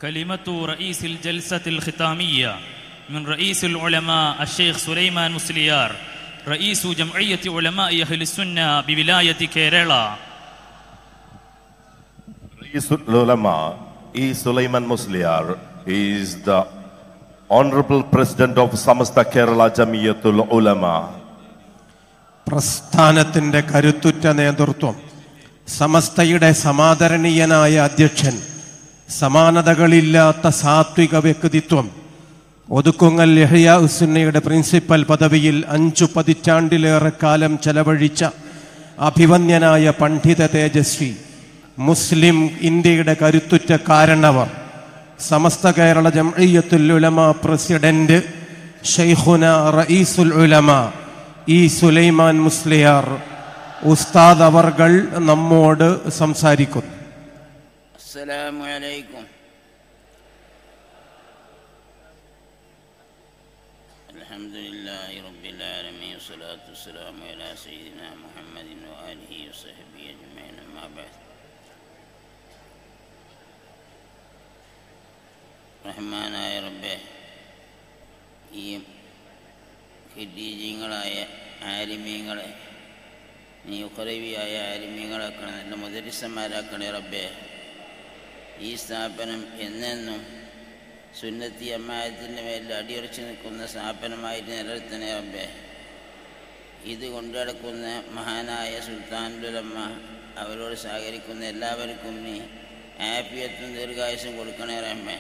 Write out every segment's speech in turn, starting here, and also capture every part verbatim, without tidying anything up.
كلمة رئيس الجلسة الختامية من رئيس العلماء الشيخ سليمان مسليار رئيس جمعية علماء أهل السنة بولاية كيرلا. رئيس العلماء E. Sulaiman Musliar is the Honorable President of Samasta Kerala Jamiyatul Ulama. പ്രസ്ഥാനത്തിന്റെ കരുത്തുറ്റ നേതൃത്വം, സമസ്തയുടെ സമാദരണീയനായ അധ്യക്ഷൻ, സമാനതകളില്ലാത്ത സാത്വിക വ്യക്തിത്വം, ഒതുക്കുങ്ങൽ യഹ്യാ ഉസ്സുന്നയുടെ പ്രിൻസിപ്പൽ പദവിയിൽ അഞ്ചു പതിറ്റാണ്ടിലേറെ കാലം ചെലവഴിച്ച അഭിവന്യനായ പണ്ഡിത തേജസ്വി, മുസ്ലിം ഇന്ത്യയുടെ കരുത്തുറ്റ കാരണവർ, സമസ്ത കേരള ജംഇയ്യത്തുൽ ഉലമ പ്രസിഡന്റ് ശൈഖുന റഈസുൽ ഉലമ ഇ സുലൈമാൻ മുസ്ലിയാർ ഉസ്താദ് അവർകൾ നമ്മോട് സംസാരിക്കുന്നു. അസ്സലാമു അലൈക്കും. അൽഹംദുലില്ലാഹി റബ്ബിൽ ആലമീൻ വസ്സലാത്തു വസ്സലാമു അലാ സയ്യിദിനാ മുഹമ്മദിൻ വആലിഹി വസഹ്ബിഹി അജ്മഈൻ. അമ്മാ ബഅദ്. റഹ്മാനായ റബ്ബേ, ഈ ഖിദീജീങ്ങളായ ആലിമീങ്ങളെ നീ ഉഖറവിയായ ആലിമീങ്ങളാക്കണേ, നല്ല മുദരിസന്മാരാക്കണേ റബ്ബേ. ഈ സ്ഥാപനം എന്നെന്നും സുന്നത്തി അമ്മായത്തിൻ്റെ മേലിൽ അടിയുറച്ച് നിൽക്കുന്ന സ്ഥാപനമായിട്ട് നിലനിർത്തണേ റബ്ബേ. ഇത് കൊണ്ടുനടക്കുന്ന മഹാനായ സുൽത്താനുലമ്മ അവരോട് സഹകരിക്കുന്ന എല്ലാവർക്കും നീ ആഫിയത്തും ദീർഘായുസ്സും കൊടുക്കണേ റഹ്മേ.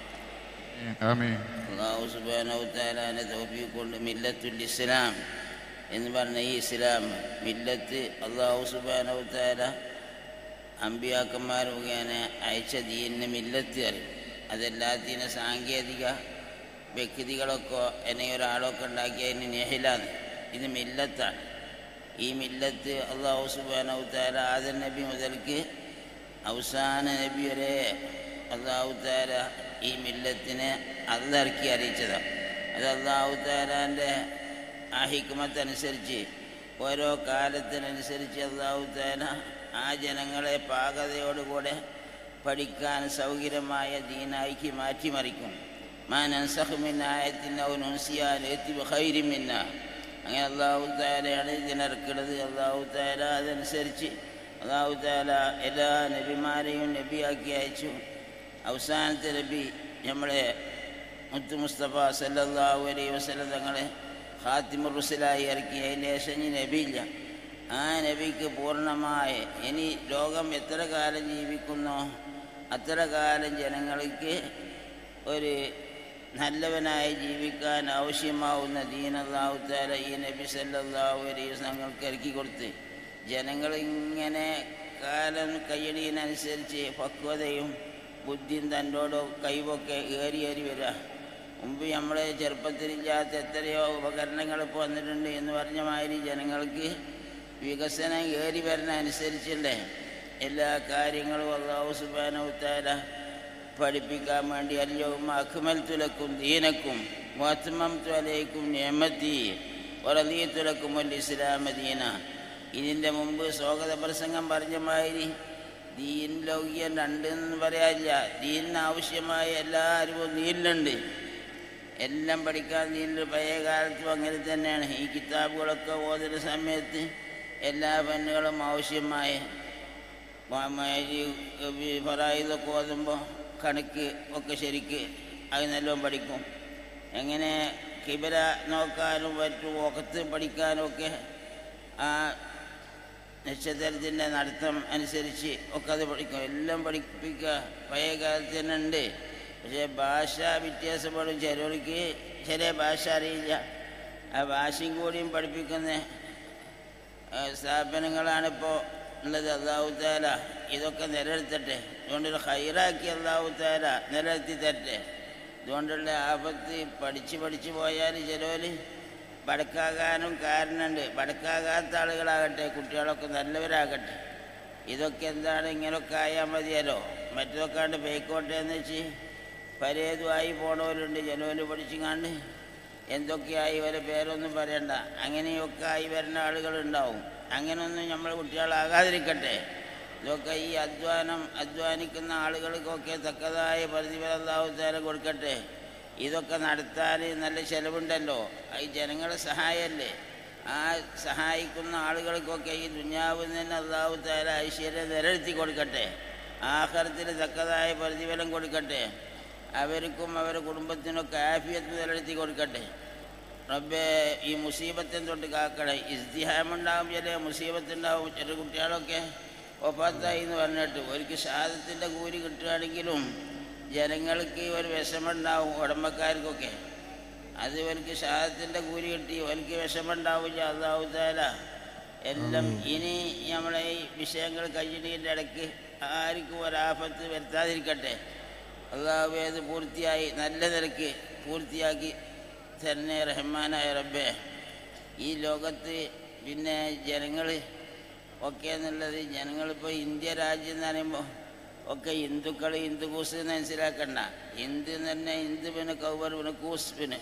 അല്ലാഹു സുബ്ഹാനഹു തആലാനെ തൗഫീഖ് കൊണ്ട് മില്ലത്തുൽ ഇസ്ലാം എന്ന് പറഞ്ഞ ഈ ഇസ്ലാം മില്ലത്ത് അല്ലാഹു സുബ്ഹാനഹു തആല അമ്പിയാക്കന്മാർ മുഖേന അയച്ച ദീനിന് മില്ലത്ത് അറിയും. അതെല്ലാത്തിനും സാങ്കേതിക വ്യക്തികളൊക്കെ എന്നെ ഒരാളൊക്കെ ഉണ്ടാക്കിയതിന് നെഹിലാണ്. ഇത് മില്ലത്താണ്. ഈ മില്ലത്ത് അല്ലാഹു സുബ്ഹാനഹു തആല ആദം നബി മുതൽക്ക് അവസാന നബി വരെ അല്ലാഹു തആല ഈ മില്ലത്തിനെ അള്ളറക്കി അറിയിച്ചതാണ്. അത് അല്ലാഹു തആലാൻ്റെ ആ ഹിക്മത്തനുസരിച്ച് ഓരോ കാലത്തിനനുസരിച്ച് അല്ലാഹു തആല ആ ജനങ്ങളെ പാകതയോടുകൂടെ പഠിക്കാൻ സൗകര്യമായ ദീനായിക്ക് മാറ്റിമറിക്കും. മാ നൻസഖ് മിൻ ആയത്തിൻ ഔ നുൻസിഹാ നഅതി ബിഖൈരിൻ മിൻഹാ. അങ്ങനെ അല്ലാഹു തആലയാണ് ഇതിനിറക്കുന്നത്. അല്ലാഹു തആല അതനുസരിച്ച് അല്ലാഹു തആല എല്ലാ നബിമാരെയും നബിയാക്കി അയച്ചു. അവസാനത്തെ നബി നമ്മളെ മുത്തു മുസ്തഫ സല്ലല്ലാഹു അലൈഹി വസല്ലം തങ്ങളെ ഖാത്തിമുർ റുസലായി ഇറക്കി. അതിന് ശേഷം ഇനി നബിയില്ല. ആ നബിക്ക് പൂർണ്ണമായ ഇനി ലോകം എത്ര കാലം ജീവിക്കുന്നോ അത്ര കാലം ജനങ്ങൾക്ക് ഒരു നല്ലവനായി ജീവിക്കാൻ ആവശ്യമാവുന്ന ദീൻ അല്ലാഹു തആല ഈ നബി സല്ലല്ലാഹു അലൈഹി വസല്ലം തങ്ങൾക്ക് ഇറക്കി കൊടുത്ത് ജനങ്ങളിങ്ങനെ കാലം കഴിയുന്നതിനനുസരിച്ച് പക്വതയും ബുദ്ധിയും തന്നോടോ കഴിവൊക്കെ ഏറി ഏറി വരിക. മുമ്പ് നമ്മളെ ചെറുപ്പത്തിലില്ലാത്ത എത്രയോ ഉപകരണങ്ങൾ ഇപ്പോൾ വന്നിട്ടുണ്ട് എന്ന് പറഞ്ഞ മാതിരി ജനങ്ങൾക്ക് വികസനം ഏറി വരുന്ന അനുസരിച്ചല്ലേ എല്ലാ കാര്യങ്ങളും അല്ലാഹു സുബ്ഹാനഹു തആല പഠിപ്പിക്കാൻ വേണ്ടി അൽയൗമ അക്മൽതു ലക്കും ദീനക്കും വഅത്മംതു അലൈക്കും നിഅമതി വറദീതു ലക്കുമുൽ ഇസ്ലാമ ദീന. ഇതിൻ്റെ മുമ്പ് സ്വാഗത പ്രസംഗം പറഞ്ഞ മാതിരി ദീൻ ലൗകിയം രണ്ടെന്ന് പറയാനില്ല. ദീനിന് ആവശ്യമായ എല്ലാ അറിവും ദീനിലുണ്ട്. എല്ലാം പഠിക്കാൻ ദീനിൽ പഴയ കാലത്തും അങ്ങനെ തന്നെയാണ്. ഈ കിതാബുകളൊക്കെ ഓതുന്ന സമയത്ത് എല്ലാ പെണ്ണുകളും ആവശ്യമായ ഫറായിദൊക്കെ ഓതുമ്പോൾ കണക്ക് ഒക്കെ ശരിക്ക് അത് നല്ലോണം പഠിക്കും. എങ്ങനെ കിബില നോക്കാനും മറ്റും വഖത്ത് പഠിക്കാനും ഒക്കെ ആ നക്ഷത്രത്തിൻ്റെ നടത്തം അനുസരിച്ച് ഒക്കെ അത് പഠിക്കും. എല്ലാം പഠിപ്പിക്കുക പഴയ കാലത്ത് തന്നെ ഉണ്ട്. പക്ഷേ ഭാഷ വ്യത്യാസപ്പെടും. ചിലർക്ക് ചില ഭാഷ അറിയില്ല. ആ ഭാഷയും കൂടിയും പഠിപ്പിക്കുന്ന സ്ഥാപനങ്ങളാണിപ്പോൾ ഉള്ളത്. അല്ലാഹു തആല ഇതൊക്കെ നിലനിർത്തട്ടെ. അതുകൊണ്ടൊരു ഹൈറാക്കി അല്ലാഹു തആല നിലനിർത്തി തരട്ടെ. അതുകൊണ്ടുള്ള ആപത്ത് പഠിച്ച് പഠിച്ച് പോയാൽ ചിലവർ ബടക്കാകാനും കാരണമുണ്ട്. ബടക്കാകാത്ത ആളുകളാകട്ടെ, കുട്ടികളൊക്കെ നല്ലവരാകട്ടെ. ഇതൊക്കെ എന്താണ് ഇങ്ങനെയൊക്കെ ആയാൽ മതിയല്ലോ. മറ്റതൊക്കെ കണ്ട് ബേക്കോട്ടെ എന്ന് വെച്ച് പലതുമായി പോണവരുണ്ട്. ചിലവർ പഠിച്ചുങ്ങാണ്ട് എന്തൊക്കെയായി ഇവരെ പേരൊന്നും പറയണ്ട, അങ്ങനെയൊക്കെ ആയി വരുന്ന ആളുകളുണ്ടാവും. അങ്ങനെയൊന്നും നമ്മൾ കുട്ടികളാകാതിരിക്കട്ടെ. ഇതൊക്കെ ഈ അധ്വാനം അധ്വാനിക്കുന്ന ആളുകൾക്കൊക്കെ തക്കതായ പ്രതിഫലം അല്ലാഹു തആല കൊടുക്കട്ടെ. ഇതൊക്കെ നടത്താൻ നല്ല ചിലവുണ്ടല്ലോ, ഈ ജനങ്ങളെ സഹായമല്ലേ. ആ സഹായിക്കുന്ന ആളുകൾക്കൊക്കെ ഈ ദുനിയാവിൽ നിന്ന് അല്ലാഹു തആല ഐശ്വര്യം നിലനിർത്തി കൊടുക്കട്ടെ, ആഖിറത്തിൽ തക്കതായ പ്രതിഫലം കൊടുക്കട്ടെ. അവർക്കും അവരുടെ കുടുംബത്തിനൊക്കെ ആഫിയത്ത് നിലനിർത്തി കൊടുക്കട്ടെ. റബ്ബേ ഈ മുസീബത്തിനെ തൊട്ട് കാക്കണേ. ഇസ്തിഹാമുണ്ടാവും, ചില മുസീബത്തുണ്ടാവും. ചില കുട്ടികളൊക്കെ ഒപ്പാത്തായി എന്ന് പറഞ്ഞിട്ട് ഒരിക്കൽ ഷഹാദത്തിൻ്റെ കൂലി കിട്ടുകയാണെങ്കിലും ജനങ്ങൾക്ക് ഒരു വിഷമമുണ്ടാവും, ഉടമക്കാർക്കൊക്കെ. അത് ഇവർക്ക് ഷഹാദത്തിൻ്റെ കൂലി കിട്ടി ഒരിക്കൽ വിഷമമുണ്ടാവില്ല. അല്ലാഹു തആല എല്ലാം ഇനി നമ്മളെ ഈ വിഷയങ്ങൾ കഴിയുന്നതിൻ്റെ ഇടയ്ക്ക് ആർക്കും ഒരാപത്ത് വരുത്താതിരിക്കട്ടെ. അല്ലാഹു അത് പൂർത്തിയായി നല്ല നിലയ്ക്ക് പൂർത്തിയാക്കി തന്നെ റഹ്മാനായ റബ്ബേ. ഈ ലോകത്ത് പിന്നെ ജനങ്ങൾ ഒക്കെ എന്നുള്ളത്, ജനങ്ങളിപ്പോൾ ഇന്ത്യ രാജ്യം എന്ന് പറയുമ്പോൾ ഒക്കെ ഹിന്ദുക്കൾ ഹിന്ദു കൂസ് എന്ന് മനസ്സിലാക്കണ്ട. ഹിന്ദു തന്നെ ഹിന്ദു പിന്നെ കൗബർ പിന്നെ കൂസ് പിന്നെ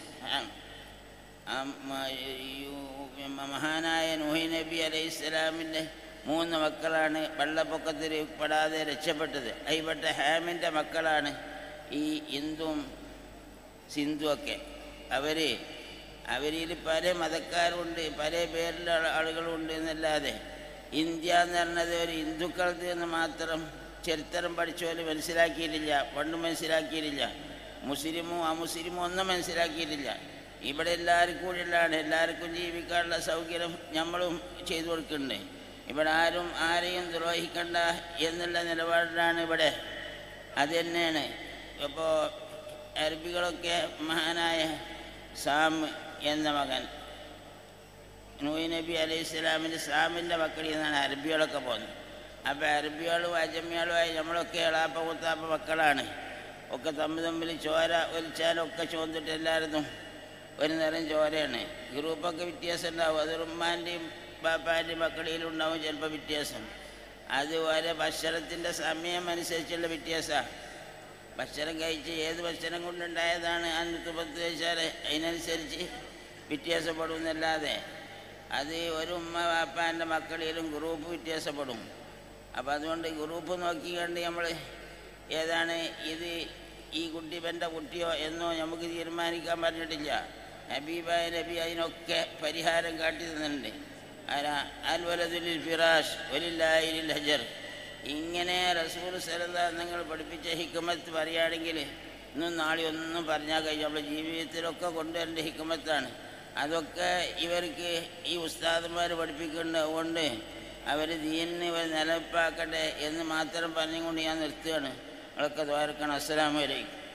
മഹാനായ നൂഹ് നബി അലൈഹി സ്വലാമിൻ്റെ മൂന്ന് മക്കളാണ് വെള്ളപ്പൊക്കത്തിൽ പെടാതെ രക്ഷപ്പെട്ടത്. അതിൽപ്പെട്ട ഹാമിൻ്റെ മക്കളാണ് ഈ ഹിന്ദുവും സിന്ധുവൊക്കെ. അവർ അവരിൽ പല മതക്കാരുണ്ട്, പല പേരിലുള്ള ആളുകളുണ്ട് എന്നല്ലാതെ ഇന്ത്യ എന്ന് പറഞ്ഞത് ഒരു ഹിന്ദുക്കളത് എന്ന് മാത്രം ചരിത്രം പഠിച്ചവർ മനസ്സിലാക്കിയിട്ടില്ല, പണ്ട് മനസ്സിലാക്കിയിട്ടില്ല. മുസ്ലിമും അമുസ്ലിമും ഒന്നും മനസ്സിലാക്കിയിട്ടില്ല. ഇവിടെ എല്ലാവർക്കും കൂടിയുള്ളതാണ്, എല്ലാവർക്കും ജീവിക്കാനുള്ള സൗകര്യം നമ്മളും ചെയ്തു കൊടുക്കുന്നുണ്ട്. ഇവിടെ ആരും ആരെയും ദ്രോഹിക്കണ്ട എന്നുള്ള നിലപാടിലാണ് ഇവിടെ. അത് തന്നെയാണ് ഇപ്പോൾ അറബികളൊക്കെ മഹാനായ സാം എന്ന മകൻ നൂഹ് നബി അലൈഹി സ്വലാമിൻ്റെ സാമിൻ്റെ മക്കളിൽ നിന്നാണ് അറബികളൊക്കെ പോകുന്നത്. അപ്പോൾ അറബികളും അജമികളുമായി നമ്മളൊക്കെ എളാപ്പ കുത്താപ്പ മക്കളാണ്. ഒക്കെ തമ്മിൽ തമ്മിൽ ചോര ഒലിച്ചാലൊക്കെ ചോദിച്ചിട്ട് എല്ലാവരും ഒരു നേരം ചോരയാണ്. ഗ്രൂപ്പൊക്കെ വ്യത്യാസം ഉണ്ടാവും, അത് ഉമ്മാൻ്റെയും ബാപ്പാൻ്റെയും മക്കളിലുണ്ടാവും ചിലപ്പോൾ വ്യത്യാസം. അതുപോലെ ഭക്ഷണത്തിൻ്റെ സമയം അനുസരിച്ചുള്ള വ്യത്യാസമാണ്. ഭക്ഷണം കഴിച്ച് ഏത് ഭക്ഷണം കൊണ്ടുണ്ടായതാണ് അന്നത്തെ പത്ത് വെച്ചാൽ അതിനനുസരിച്ച് വ്യത്യാസപ്പെടുന്നല്ലാതെ അത് ഒരു ഉമ്മ വാപ്പാൻ്റെ മക്കളിലും ഗ്രൂപ്പ് വ്യത്യാസപ്പെടും. അപ്പോൾ അതുകൊണ്ട് ഗ്രൂപ്പ് നോക്കി കണ്ട് നമ്മൾ ഏതാണ് ഇത് ഈ കുട്ടി എൻ്റെ കുട്ടിയോ എന്നോ നമുക്ക് തീരുമാനിക്കാൻ പറഞ്ഞിട്ടില്ല. ഹബീബായ നബി അതിനൊക്കെ പരിഹാരം കാട്ടി തന്നിട്ടുണ്ട്. അൽ വലദുൽ ഫിറാഷ് വലില്ലാഹിൽ ഹജർ. ഇങ്ങനെ റസൂൽ സല്ലല്ലാഹു നിങ്ങൾ പഠിപ്പിച്ച ഹിക്മത്ത് പറയുകയാണെങ്കിൽ ഇന്നും നാളെ ഒന്നും പറഞ്ഞാൽ കഴിഞ്ഞു. നമ്മുടെ ജീവിതത്തിലൊക്കെ കൊണ്ടുവരേണ്ട ഹിക്മത്താണ്. അതൊക്കെ ഇവർക്ക് ഈ ഉസ്താദന്മാർ പഠിപ്പിക്കുന്നത് കൊണ്ട് അവർ ദീനിനെ ഇവർ നിലനിൽപ്പാക്കട്ടെ എന്ന് മാത്രം പറഞ്ഞുകൊണ്ട് ഞാൻ നിർത്തുകയാണ്. നിങ്ങളൊക്കെ ദ്വാരക്കണം. അസ്സലാമു അലൈക്കും.